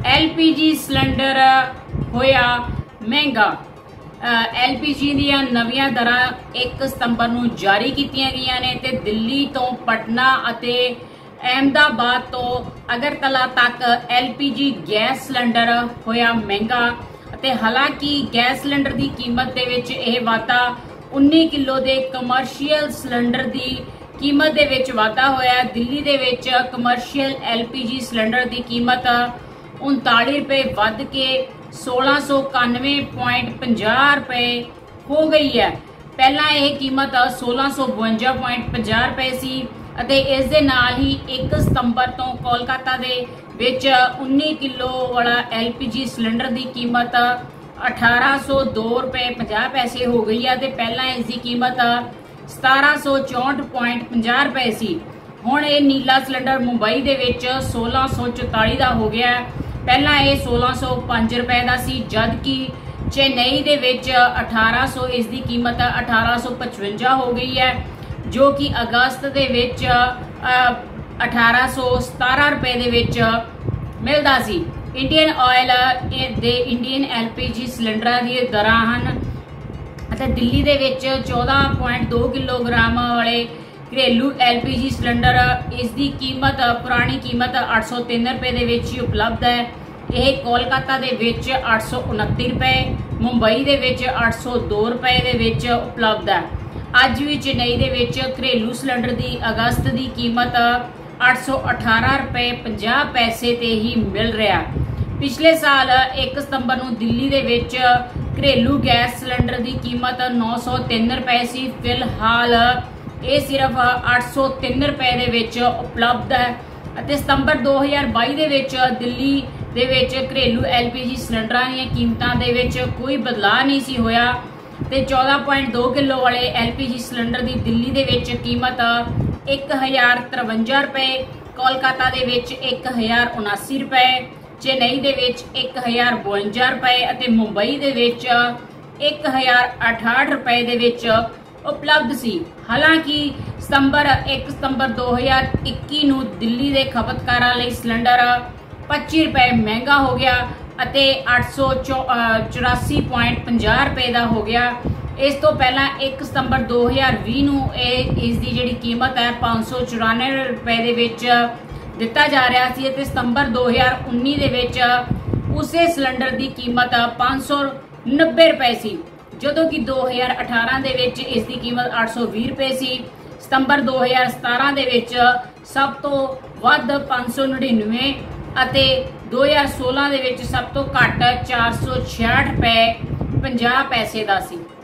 LPG cylinder होया महंगा। LPG ਦੀਆਂ ਨਵੀਆਂ ਦਰਾਂ 1 ਸਤੰਬਰ ਨੂੰ ਜਾਰੀ ਕੀਤੀਆਂ ਗਈਆਂ ਨੇ ਤੇ ਦਿੱਲੀ ਤੋਂ ਪਟਨਾ ਅਤੇ ਅਹਿਮਦਾਬਾਦ ਤੋਂ ਅਗਰਤਲਾ ਤੱਕ LPG ਗੈਸ ਸਿਲੰਡਰ ਹੋਇਆ ਮਹਿੰਗਾ। ਅਤੇ ਹਾਲਾਂਕਿ ਗੈਸ ਸਿਲੰਡਰ ਦੀ ਕੀਮਤ ਦੇ ਵਿੱਚ ਇਹ ਵਾਧਾ 19 ਕਿਲੋ ਦੇ ਕਮਰਸ਼ੀਅਲ ਸਿਲੰਡਰ ਦੀ ਕੀਮਤ ਦੇ ਵਿੱਚ ਵਾਧਾ ਹੋਇਆ। ਦਿੱਲੀ ਦੇ ਵਿੱਚ ਕਮਰਸ਼ੀਅਲ LPG ਸਿਲੰਡਰ ਦੀ ਕੀਮਤ 39 रुपए ਵੱਧ के 1691.50 रुपए हो गई है। पहला यह कीमत 1652.50 रुपए सी। ਅਤੇ ਇਸ ਦੇ ਨਾਲ ਹੀ 1 ਸਤੰਬਰ ਤੋਂ ਕੋਲਕਾਤਾ ਦੇ ਵਿੱਚ 19 ਕਿਲੋ ਵਾਲਾ LPG ਸਿਲੰਡਰ ਦੀ ਕੀਮਤ 1802 ਰੁਪਏ 50 ਪੈਸੇ ਹੋ ਗਈ ਹੈ ਤੇ ਪਹਿਲਾਂ ਇਸ ਦੀ ਕੀਮਤ 1764.50 ਰੁਪਏ ਸੀ। ਹੁਣ ਇਹ ਨੀਲਾ ਸਿਲੰਡਰ ਮੁੰਬਈ ਦੇ ਵਿੱਚ 1644 ਦਾ ਹੋ ਗਿਆ। ਪਹਿਲਾਂ ਇਹ 1605 ਰੁਪਏ ਦਾ ਸੀ, ਜਦ ਕਿ ਚੇਨਈ ਦੇ ਵਿੱਚ 1800 ਇਸ ਦੀ ਕੀਮਤ 1855 ਹੋ ਗਈ ਹੈ, ਜੋ ਕਿ ਅਗਸਤ ਦੇ ਵਿੱਚ 1817 ਰੁਪਏ ਦੇ ਵਿੱਚ ਮਿਲਦਾ ਸੀ। ਇੰਡੀਅਨ ਆਇਲ ਦੇ ਇੰਡੀਅਨ LPG ਸਿਲੰਡਰਾਂ ਦੀ ਦਰਾਂ ਹਨ ਅਤੇ ਦਿੱਲੀ ਦੇ ਵਿੱਚ 14.2 ਕਿਲੋਗ੍ਰਾਮ ਵਾਲੇ घरेलू LPG सिलेंडर इसकी कीमत पुरानी कीमत 803 रुपए ਦੇ ਵਿੱਚ ਹੀ ਉਪਲਬਧ है। यह कोलकाता ਦੇ ਵਿੱਚ 829 रुपए, मुंबई ਦੇ ਵਿੱਚ 802 रुपए ਦੇ ਵਿੱਚ ਉਪਲਬਧ है। ਅੱਜ ਵੀ ਚੇਨਈ ਦੇ ਵਿੱਚ घरेलू सिलेंडर ਦੀ अगस्त ਦੀ ਕੀਮਤ 818 रुपए 50 पैसे ਤੇ ही मिल रहा। पिछले साल 1 ਸਤੰਬਰ ਨੂੰ ਦਿੱਲੀ ਦੇ ਵਿੱਚ घरेलू गैस सिलेंडर ਦੀ ਕੀਮਤ 903 रुपए ਸੀ। फिलहाल ਇਹ सिर्फ 803 रुपए ਦੇ ਵਿੱਚ ਉਪਲਬਧ ਹੈ। ਅਤੇ ਸਤੰਬਰ 2022 ਦੇ ਵਿੱਚ ਦਿੱਲੀ ਦੇ ਵਿੱਚ ਘਰੇਲੂ LPG ਸਿਲੰਡਰਾਂ ਦੀਆਂ ਕੀਮਤਾਂ ਦੇ ਵਿੱਚ ਕੋਈ ਬਦਲਾਅ ਨਹੀਂ ਸੀ ਹੋਇਆ ਤੇ 14.2 ਕਿਲੋ ਵਾਲੇ LPG ਸਿਲੰਡਰ ਦੀ ਦਿੱਲੀ ਦੇ ਵਿੱਚ ਕੀਮਤ 1053 ਰੁਪਏ, ਕੋਲਕਾਤਾ ਦੇ ਵਿੱਚ 1079 ਰੁਪਏ, ਚੇਨਈ ਦੇ ਵਿੱਚ 1052 ਰੁਪਏ ਅਤੇ ਮੁੰਬਈ ਦੇ ਵਿੱਚ 1068 ਰੁਪਏ ਦੇ ਵਿੱਚ उपलब्ध सी। हालांकि 1 ਸਤੰਬਰ 2021 ਨੂੰ ਦਿੱਲੀ ਦੇ ਖਪਤਕਾਰਾਂ ਲਈ ਸਿਲੰਡਰ 25 ਰੁਪਏ ਮਹਿੰਗਾ ਹੋ ਗਿਆ ਅਤੇ 884.50 ਰੁਪਏ ਦਾ ਹੋ ਗਿਆ। ਇਸ ਤੋਂ ਪਹਿਲਾਂ 1 ਸਤੰਬਰ 2020 ਨੂੰ ਇਸ ਦੀ ਜਿਹੜੀ ਕੀਮਤ ਹੈ 594 ਰੁਪਏ ਦੇ ਵਿੱਚ ਦਿੱਤਾ ਜਾ ਰਿਹਾ ਸੀ ਅਤੇ ਸਤੰਬਰ 2019 ਦੇ ਵਿੱਚ ਉਸੇ ਸਿਲੰਡਰ ਦੀ ਕੀਮਤ 590 ਰੁਪਏ ਸੀ, ਜਦੋਂ ਕਿ 2018 ਦੇ ਵਿੱਚ ਇਸ ਦੀ ਕੀਮਤ 820 ਰੁਪਏ ਸੀ। ਸਤੰਬਰ 2017 ਦੇ ਵਿੱਚ ਸਭ ਤੋਂ ਵੱਧ 599 ਅਤੇ 2016 ਦੇ ਵਿੱਚ ਸਭ ਤੋਂ ਘੱਟ 466 ਰੁਪਏ 50 ਪੈਸੇ ਦਾ ਸੀ।